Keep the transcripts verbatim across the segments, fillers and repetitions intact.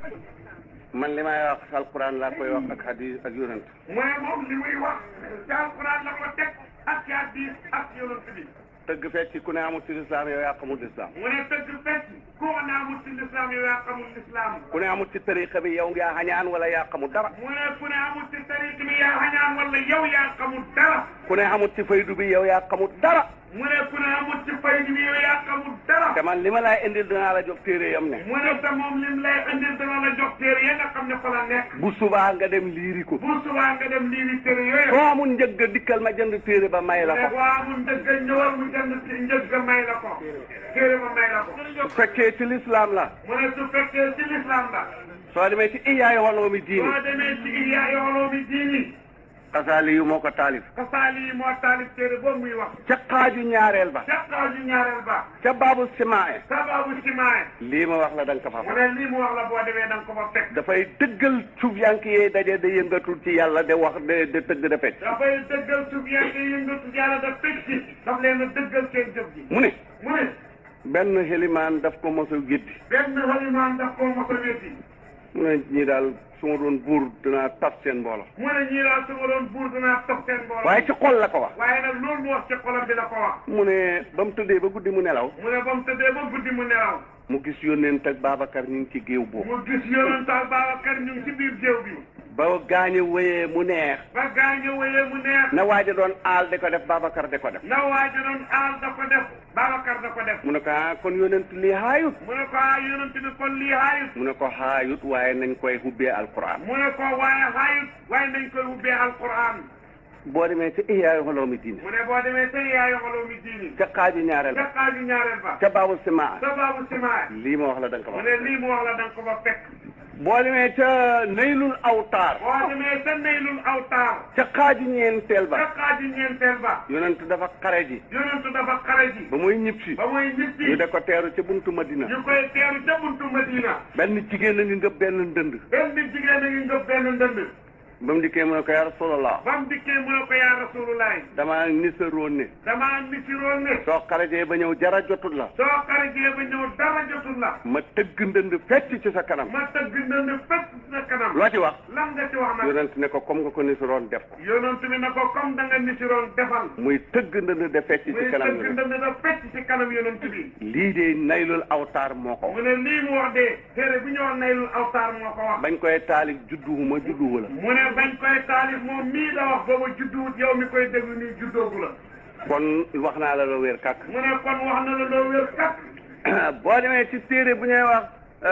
man li may wax ci alquran laa koy wax ak hadis ak yonent. mu ne moom li muy wax ci alquran la ko teg ak ci hadis ak yonent bi. tëgg fecc ku ne amul ci lislaam yow yaa xamul lislaam. mu ne tëgg fecc ku ne amul ci lislaam yow yaa xamul lislaam. ku ne amul ci tariqa bi yow yaa xañaan wala yaa xamul dara. mu ne ku ne amul ci tariqa bi yaa xañaan wala yow yaa xamul dara. ku ne amul ci faydu bi yow yaa xamul dara. mu ne ku ne amul ci faydu bi yow yaa xamul dara. te man li ma lay indil dinaa la jox téere yam ne. mu ne te moom lim lay indil dana la jox téere ya nga xam ne fa la nekk. bu subaa nga dem liiri ko. bu subaa nga dem liiri téere yooyu. soo amul njëgg dikkal ma jënd téere ba may la ko. soo amul njëgg ñëwal mu jënd njëgg may la ko. téere ba may la ko. su fekkee ci lislaam la. mu ne su fekkee ci lislaam la. soo demee ci Ihyaa Ulumi Diini. soo demee ci Ihyaa Ulumi Diini. Xasaali yu moo ko taalif. Xasaali yi moo taalif téere boobu muy wax. ca xaaju ñaareel ba. ca xaaju ñaareel ba. ca baabu simaaye. ca baabu simaaye. lii ma wax la da nga ko fa mu ne lii mu wax la boo demee da nga ko fa fekk. dafay dëggal suufiyanke yee daje da yëngatul ci yàlla de wax de de tëgg de fecc. dafay dëggal suufiyanke yi yëngatu ci yàlla da fecc. daf leen a dëggal seen jëf ji. mu ne. mu ne. benn xelimaan daf ko mos a géddi. benn xelimaan daf ko mos a géddi. mu ne ñii daal su ma doon buur dinaa tas seen mbooloo. mu ne ñii daal su ma doon buur dinaa tas seen mbooloo. waaye ci xol la ko wax. waaye nag loolu mu wax ci xolam bi la ko wax. mu ne ba mu tëddee ba guddi mu nelaw. mu ne ba mu tëddee ba guddi mu nelaw. mu gis yónnent ak Babacar ñu ngi ci géew boobu. mu gis yónnent ak Babacar ñu ngi ci biir géew bi. ba gaañe wéyee mu neex. ba gaañe wéyee mu neex. na waaja doon aal de ko def Babacar de ko def. na waaja doon aal da ko def Babacar da ko def. mu ne ko ah kon yónnent lii haayut. mu ne ko ah yónnent bi kon lii haayut. mu ne ko haayut waaye nañ koy hubbee alquran. mu ne ko waaye haayut waaye nañ koy hubbee alquran. boo demee ci Ihyaa Ulumi Diini. mu ne boo demee ci Ihyaa Ulumi Diini. ca xaaju ñaareel ba. ca xaaju ñaareel ba. ca baabu simaa. ca baabu simaa. lii ma wax la da nga ko mu wax. ne lii mu wax la da nga ko ba fekk. boo demee ca Naylul Awtaar. boo demee ca Naylul Awtaar. ca xaaju ñeenteel ba. ca xaaju ñeenteel ba. yonent dafa xare ji. yonent dafa xare ji. ba muy ñib si. ba muy ñib si. ñu de ko teeru ca buntu Madina. ñu koy teeru ca buntu Madina. benn jigéen a ngi ngëb benn ndënd. benn jigéen a ngi ngëb benn ndënd. ba mu dikkee mu ne ko yaa rasulallah. ba mu dikkee mu ne ko yaa rasulullah. damaa nisaroon ne. damaa nisiroon ne. soo xarajee ba ñëw jara jotul la. soo xarajee ba ñëw dara jotul la. ma tëgg ndënd fecc ci sa kanam. ma tëgg ndënd fecc ci sa kanam. loo ci wax. lan nga ci wax nag. yonent ne ko comme nga ko nisiroon def ko. yonent bi ne ko comme da nga nisiroon defal. muy tëgg ndënd de fecc ci kanam. muy tëgg ndënd de fecc ci kanam yonent bi. lii de Naylul Awtaar moo ko wax. mu ne lii mu wax de téere bi ñu wax Naylul Awtaar moo ko wax. bañ koy taalif judduwuma judduwu la. mu ne bañ koy taalif moom mii da wax booba judduwut yow mi koy déglu nii juddoogu la. kon wax naa la loo wér kàkk. mu ne kon wax na la loo wér kàkk. boo demee ci téere bu ñuy wax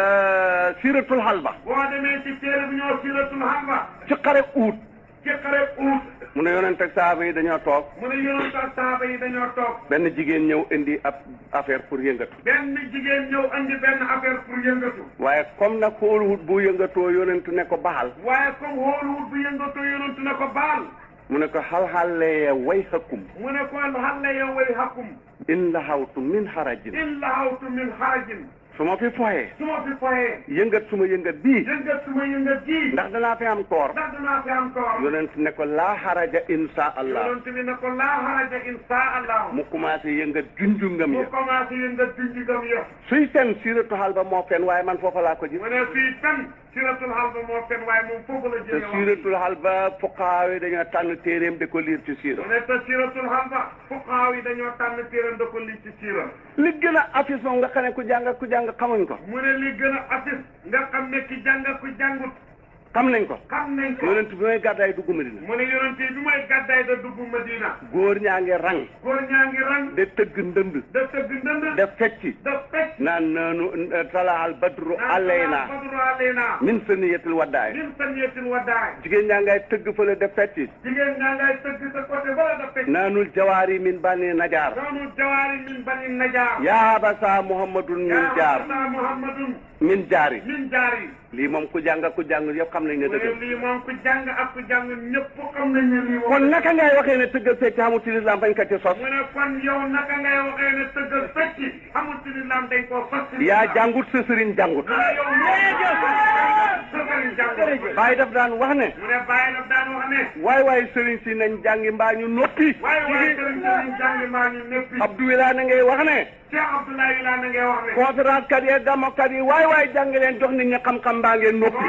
Siratul Halba. boo demee ci téere bu ñuy wax Siratul Halba. ci xare Uut. ci xare Uut. mu ne yonent ak saaba yi dañoo toog. mu ne yonent ak saaba yi dañoo toog. benn jigéen ñëw indi ab affaire pour yëngatu. benn jigéen ñëw indi benn affaire pour yëngatu. waaye comme nag xooluwut bu yëngatoo yonent ne ko baxal. waaye comme xooluwut bu yëngatoo yonent ne ko baal. mu ne ko xal xalee way xakum. mu ne ko xalee way xakum. in lahawtu min harajin. in lahawtu min harajin. su ma fi foyee. su ma fi foyee. yëngat su ma yëngat bii. yëngat su ma yëngat bii. ndax danaa fi am koor. ndax danaa fi am koor. yonent ne ko laa haraja insha allah. yonent bi ne ko laa haraja insha allah. mu commencé yëngat junjungam ya. mu commencé yëngat junjungam ya. suy fen Siratul Halba moo fen waaye man foofa laa ko ji. mu ne suy fen Siratul Halba moo fen waaye moom foofu la jëlee te Siratul Halba fuqahaa yi dañoo tànn téeréem de ko liir ci siira. mu ne te Siratul Halba fuqahaa yi dañoo tànn téeréem de ko liir ci siira. li gën a affiche moom nga xam ne ku jàng ku jàng xamuñ ko. mu ne li gën a affiche nga xam ne ki jàng ku jàngut. xam nañ ko. xam nañ ko yonent bi may gàddaay dugg Madina. mu ne yonent bi may gàddaay da dugg Madina. góor ñaa ngi rang. góor ñaa ngi rang. de tëgg ndënd. de tëgg ndënd. de fecci. de fecc. naan naanu talaal badru alayna. badru alayna. min saniyatil waddaay. min saniyatil waddaay. jigéen ñaa ngay tëgg fële de fecci. jigéen ñaa ngay tëgg sa côté bala de fecc. naanul jawaari min bani najaar. naanul jawaari min bani najaar. yaa basa muhammadun min jaar. yaa basa muhammadun min jaari. min jaari. lii moom ku jàng ku jàng yëpp xam nañ ne dëgg. lii moom ku jàng ak ku jàng ñëpp xam nañ ne lii. kon naka ngay waxee ne tëgg fecc xamul ci lislaam bañ ko ci sos. mu ne kon yow naka ngay waxee ne tëgg fecc xamul ci lislaam dañ koo sos. yaa jàngut sa sëriñ jàngut. yow sa sëriñ jàngut. Baay daf daan wax ne. mu ne Baay daf daan wax ne. ne. waay waay sëriñ si nañ jàngi mbaa ñu noppi. waay waay sëriñ si nañ jàngi mbaa ñu noppi. Abdou Wilane ngay wax ne. Cheikh Abdoulaye Wilane ngay wax ne. conférence kat yi gàmmokat yi waay waay jàng leen jox nit ñi xam-xam mbaa ngeen noppi.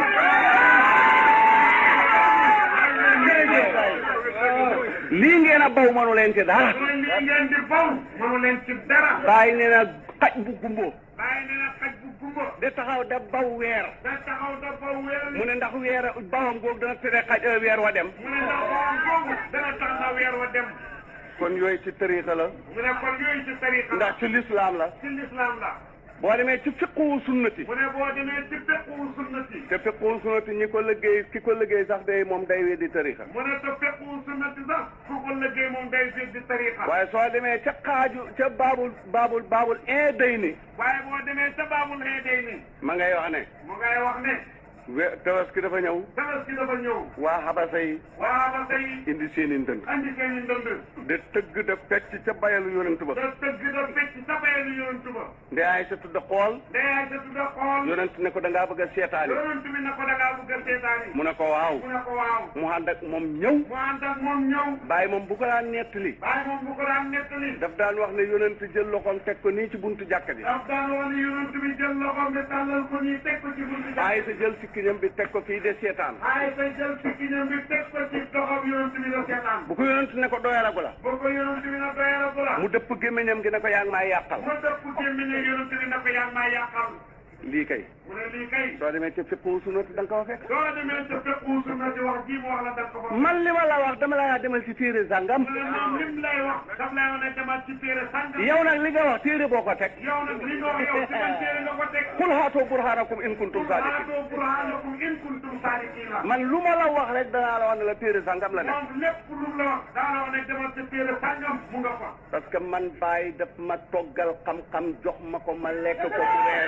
lii ngeen a baw mënu leen ci dara. lii ngeen di baw mënu leen ci dara. bàyyi nee na xaj bu gumbo. bàyyi nee na xaj bu gumbo. de taxaw da baw weer. da taxaw da baw weer. mu ne ndax weer bawam googu dana tere xaj weer wa dem. mu ne ndax bawam googu dana tax na weer wa dem. kon yooyu ci tariqa la. mu ne kon yooyu ci tariqa la. ndax ci lislaam la. ci lislaam la. boo demee ci fiqhu sunnati. mu ne boo demee ci fiqhu sunnati. te fiqhu sunnati ñi ko liggéey ki ko liggéey sax day moom day weddi tariqa. mu ne te fiqhu sunnati sax ku ko liggéey moom day weddi tariqa. waaye soo demee ca xaaju ca baabul baabul baabul in day ni. waaye boo demee ca baabul in day ni. ma ngay wax ne. mu ngay wax ne. we tabaski dafa ñëw. tabaski dafa ñëw. waa Habasa yi. waa Habasa yi. indi seen i ndënd. indi seen i ndënd. de tëgg da fecc ca bayalu yonent ba. de tëgg da fecc ca bayalu yonent ba. ndey ay sa tudd xool. ndey ay sa tudd xool. yonent ne ko da ngaa bëgg a seetaani. yonent bi ne ko da ngaa bëgg a seetaani. mu ne ko waaw. mu ne ko waaw. mu ànd ak moom ñëw. mu ànd ak moom ñëw. bàyyi moom bu ko daan nettali. bàyyi moom bu ko daan nettali. daf daan wax ne yonent jël loxoom teg ko nii ci buntu jàkka ji. daf daan wax ne yonent bi jël loxoom bi tàllal ko nii teg ko ci buntu jàkka ji. ay sa jël sikkiñam bi teg ko fii de seetaan. ay sa jël sikkiñam bi teg ko ci doxam yonent bi la seetaan. bu ko yonent ne ko doyalagu la. bu ko yonent bi ne doyalagu la. mu dëpp gémmiñam gi ne ko yaa ngi maa yàqal. mu dëpp gémmiñam yonent bi ne ko yaa ngi maa yàqal. lii kay. mu ne lii kay. soo demee ca fiqhu sunnati da nga ko fekk. soo demee ca fiqhu sunnati wax ji mu wax la da nga ko fa. man li ma la wax dama la demal ci téere sangam. mu ne moom lim lay wax daf lay wax ne demal ci téere sangam. yow nag li nga wax téere boo ko teg. yow nag li nga wax yow ci ban téere nga ko teg. qul haatu burhanakum in kuntum saadiqin. haatu burhanakum in kuntum saadiqin. man lu ma la wax rek danaa la wax ne la téere sangam la ne. moom lépp lu la wax daa la wax ne demal ci téere sangam mu nga fa. parce que man Baye daf ma toggal xam-xam jox ma ko ma lekk ko bu reer.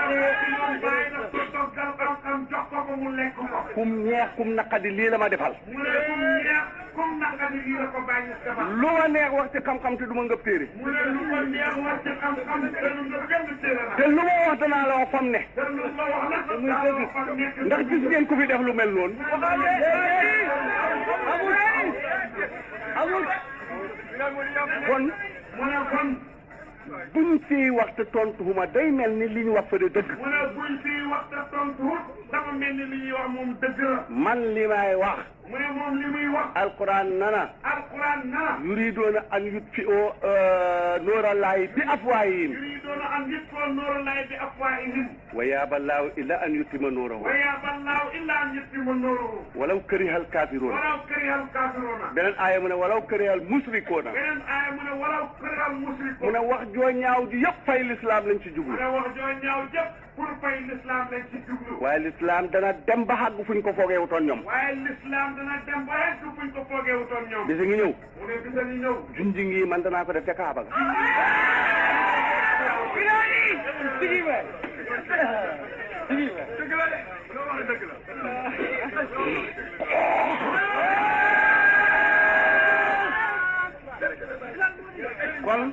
kum neex kum naqadi lii la ma defal. mu ne kum neex kum naqadi lii la ko bàyyi defal. lu ma neex wax ci xam-xam te du ma ngëb téere. mu ne lu ma neex wax ci xam-xam te du nga benn téere la. te lu ma wax danaa la wax fam ne. te lu ma wax nag daa la wax fam nekk. ndax gis ngeen ku fi def lu mel noonu. amul amul kon mu ne kon buñ fi wax te tontu huma day mel ni li ñu wax fa de dëgg. mu ne buñ fi wax te tontu dafa mel ni li ñuy wax moom dëgg la. man li may wax. mu ne moom li muy wax. alquran nana. alquran nana. yuridoona an yutfi'u noorallahi bi afwaahihim. yuridoona an yutfi'u noorallahi bi afwaahihim. wa yaaba llaahu illa an yutimma nuurahu. wa yaaba llaahu illa an yutimma nuurahu. walaw karihal kaafiruuna. walaw karihal kaafiruuna. beneen aaya mu ne walaw karihal musrikuuna. beneen aaya mu ne walaw karihal musrikuuna. mu ne wax joo ñaaw ji yëpp fay lislaam lañ ci jublu. mu ne wax joo ñaaw jëpp pour fay lislaam lañ ci jublu. waaye lislaam dana dem ba xàgg fuñ ko foogee wutoon ñoom. waaye lislaam dana dem ba xàgg fuñ ko foogee wutoon ñoom. bisa ngi ñëw. mu ne bisa ngi ñëw. junji ngi man danaa ko def ca Kaaba ga. kon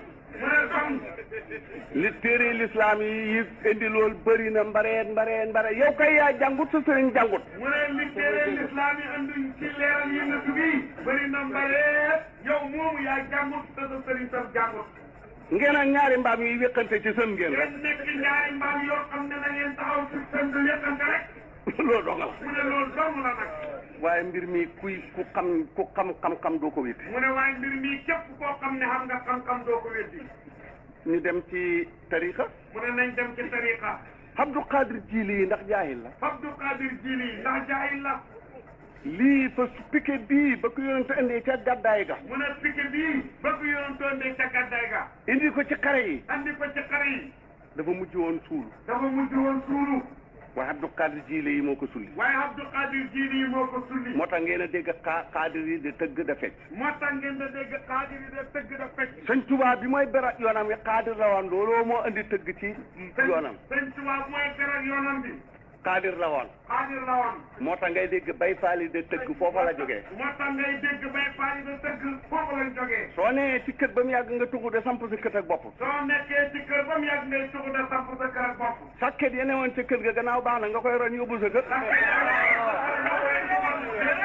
li téere lislaam yi yi indi loolu bëri na mbareen mbareen mbare yow kay yaa jàngut sa sëriñ jàngut. mu ne li téere lislaam yi indi ci leeral yi nga tubi bëri na mbareen yow moomu yaa jàngut sa sa sëriñ sa jàngut. ngeen ak ñaari mbaam yi wéqante ci sën ngeen rek. ngeen nekk ñaari mbaam yoo xam ne da ngeen taxaw ci sën bi wéqante rek. loolu dong la. mu ne loolu dong la nag. waaye mbir mi kuy ku xam ku xam xam-xam doo ko wéti. mu ne waaye mbir mi képp koo xam ne xam nga xam-xam doo ko wéti. ñu dem ci tariqa. mu ne nañ dem ci tariqa. Abdou Qadir Jili ndax jaahil la. Abdou Qadir Jili ndax jaahil la. lii fa piqué bii ba ko yonent indee ca gàddaay ga. mu ne piqué bii ba ko yonent indee ca gàddaay ga. indi ko ci xare yi. andi ko ci xare yi. dafa mujj woon suulu. dafa mujj woon suulu. waaye Abdou Qadir Jili yi moo ko sulli. waaye Abdou Qadir Jili yi moo ko sulli. moo tax ngeen a dégg xa Qadir yi de tëgg da fecc. moo tax ngeen a dégg Qadir yi de tëgg da fecc. sëñ Tuubaa bi mooy berat yoonam wi Qadir la woon looloo moo indi tëgg ci yoonam. sëñ Tuubaa mooy berat yoonam bi. Qadir la woon. Qadir la woon. moo tax ngay dégg bay faali de tëgg foofa la jógee. moo tax ngay dégg bay faali de tëgg foofa lañ jógee. soo nee ci kër ba mu yàgg nga tugu de samp sa kët ak bopp. soo nekkee ci kër ba mu yàgg ngay tugu de samp sa kër ak bopp. sàkket ya ne woon ca kër ga gannaaw baax na nga koy roñ yóbbu sa kër.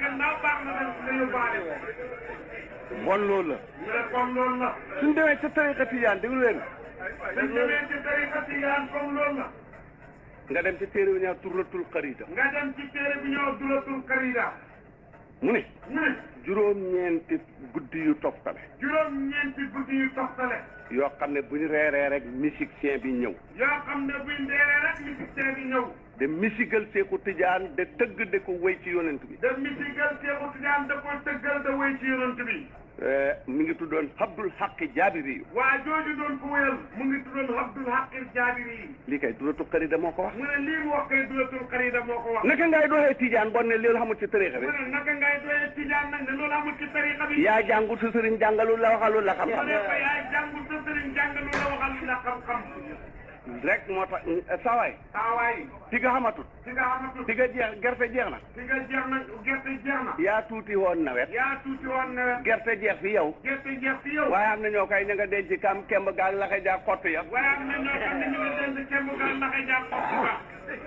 gannaaw baax na nga yóbbaale bon loolu la mu ne comme loolu la suñ demee ca tariqa tijaan déglu leen suñ demee ci tariqa tijaan comme loolu la nga dem ci téere bi ñaa turratul xarida nga dem ci téere bi ñoo dulatul xarida mu ne mu ne juróom-ñeenti guddi yu toftale juróom-ñeenti guddi yu toftale yoo xam ne bu ñu reeree rek musicien bi ñëw yoo xam ne buñ deeree rek musicien bi ñëw de misigal seeku tijaan de tëgg de ko wéy ci yonent bi da misigal seexu tijaan da ko tëggal da wéy ci yonent bi mi ngi tuddoon Abdul Haqi Jaabiri yu waa jooju doon ko wéyal mu ngi tuddoon Abdul Haqi Jaabiri yi lii kay dulatul xarida moo ko wax mu ne lii mu wax kay dulatul xarida moo ko wax naka ngay doxee tijaan bon ne loolu xamul ci tariqa bi mu ne naka ngay doyee tijaan nag ne loolu amul ci tariqa bi yaa jàngut sa sëriñ jàngalul la waxalul la mu xam-xam ne ko yaay jàngul sa sëriñ jàngalu la waxal la xam-xam rek moo tax sawaay saawaay ti nga xamatut si nga xamatul ti nga jeex gerte jeex na si nga jeex na gerte jeex na yaa tuuti woon nawet yaa tuuti woon nawet gerte jeex fi yow gerte jeex fi yow waaye am na ñoo kay ña nga denc kam kemb gaag laxe jaag xott ya waaye am na ñoo xam ne ñu ngi denc kemb gal naxe jàpp xott ba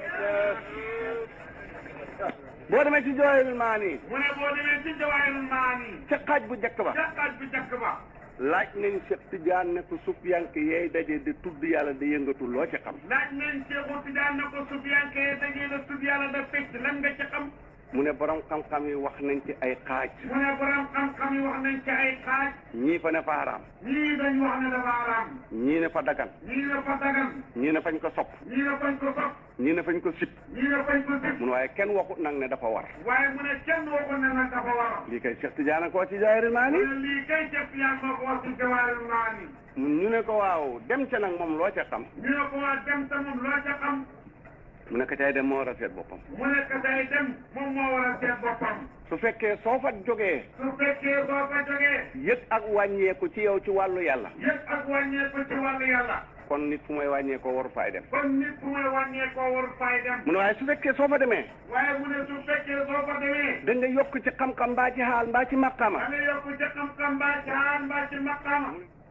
boo demee ci jooyul maan yi mu ne boo demee ci jawaayul maani ca xaaj bu njëkk ba jàkkaat bi jàkk ba laaj nañ Cheikh Tidiane ne ko sufyanke yeey daje di tudd yàlla di yëngatu loo ci xam laaj nañ Seexu Tijaan na ko sufiyanke dajee la tudd yàlla da fecc lan nga ci xam mu ne borom xam-xam yi wax nañ ci ay xaaj mu ne borom xam-xam yi wax nañ ci ay xaaj ñii fa ne fa haram ñii dañ wax ne dafa araam ñii ne fa dagan ñii ne fa dagan ñii ne fañ ko sopp ñii ne fañ ko sopp ñii ne fañ ko sip ñii ne fañ ko sip mun waaye kenn waxut nag ne dafa war waaye mu ne kenn waxu ne nag dafa war lii kay Cheikh Tidiane koo ci jaayri maa mu ni ne lii kay Seex Tijaan moo ko wax ci jawaayul maani ñu ne ko waaw dem ca nag moom loo ca xam ñu ne ko waa dem ta moom loo ca xam mu ne ko cay dem moo war a seet boppam mu ne ko day dem moom moo war a seet boppam su fekkee soo fa jógee su fekkee boo fa jógee yëg ak wàññeeku ci yow ci wàllu yàlla yëg ak wàññeeku ci wàllu yàlla kon nit fu may wàññeekoo waru faay dem kon nit fu may wàññeekoo warul fay dem mu ne waaye su fekkee soo fa demee waaye mu ne su fekkee soo fa demee da nga yokk ci xam-xam mbaa ci xaal mbaa ci maqama da nga yokk ci xam-xam mbaa ci xaal mbaa ci maqaama